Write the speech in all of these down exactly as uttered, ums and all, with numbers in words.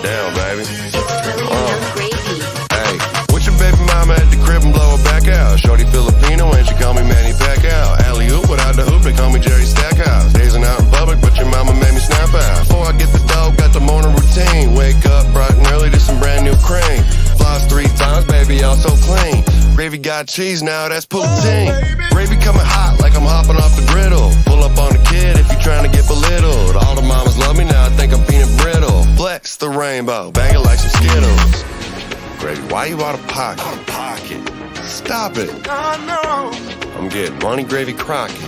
down, baby. It's really Uh. enough gravy. Hey, with your baby mama at the crib and blow her back out. Shawty Filipino and she call me Manny, Pacquiao. Alley-oop without the hoop, they call me Jerry Stackhouse. Dazing out in public, but your mama made me snap out. Before I get the dough, got the morning routine. Wake up bright and early to some brand new cream. Floss three times, baby, all so clean. Gravy got cheese now, that's poutine. Gravy coming hot like I'm hopping off the griddle. Pull up on the kid if you trying to get belittled. All the mamas love me now, I think I'm peanut brittle. Flex the rainbow, bang it like some Skittles. Gravy, why you out of pocket? Out of pocket. Stop it. Oh, no. I'm getting money, gravy, crocking.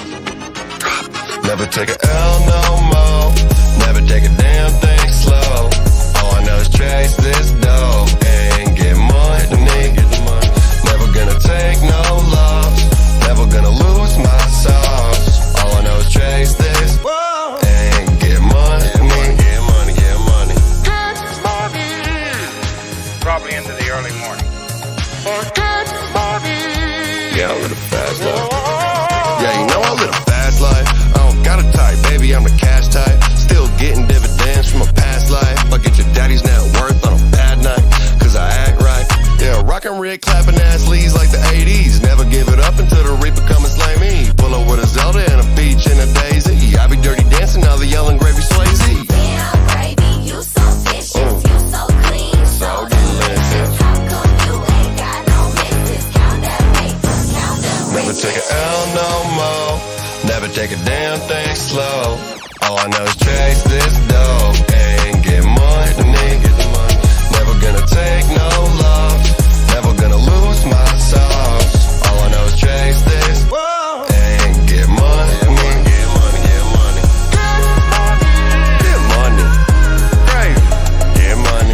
Never take a L no more. Never take a damn thing slow. All I know is chase this dough and get money. Never gonna take no loss. Never gonna lose my sauce. All I know is chase this and get money. Get money, get money, get money. Get money. Probably into the early morning. Get money. Yeah, I live a fast life. Yeah, you know I live a fast life. I don't got a type, baby, I'm the cash type. Still getting dividends from a past life. I get your daddy's net worth on a bad night, cause I act right. Yeah, rockin' rig, clapping ass leads like the eighties. Never give it up until the reaper come and slay me. Pull up with a Zelda and a peach and a daisy. I be dirty dancing, now the yelling gravy Swayze. Damn, gravy, you so vicious, Mm. you so clean, so, So delicious. delicious. How come you ain't got no misses? Count that paper, count them Never riches. take a L no more. Never take a damn thing slow. All I know is chase this dough and get money. Get the money. Never gonna take no loss. Never gonna lose my sauce. All I know is chase this and get money. Get money, get money, get money. Get money. Great. Get money.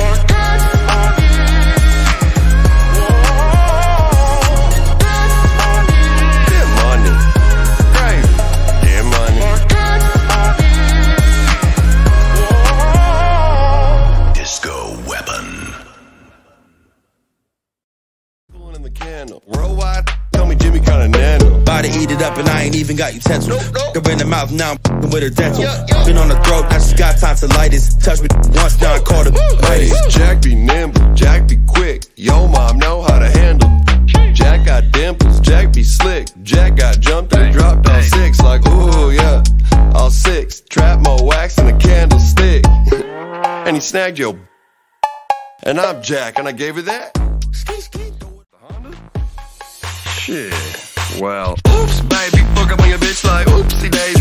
Get money. Great. Get money. Disco weapon. In the candle. Worldwide, tell me Jimmy kinda nano. About to eat it up and I ain't even got utensils. Nope, in the mouth, now I'm f***ing with her dental. Been on the throat, now she got tonsillitis. Touch me once, now I called her Hey, Jack be nimble, Jack be quick. Yo, mom know how to handle. Jack got dimples, Jack be slick. Jack got jumped and dropped all six. Like, ooh, yeah, all six. Trap more wax than a candlestick. And he snagged yo. And I'm Jack, and I gave her that. Shit. Well, oops, baby, fuck up on your bitch like oopsie daisy.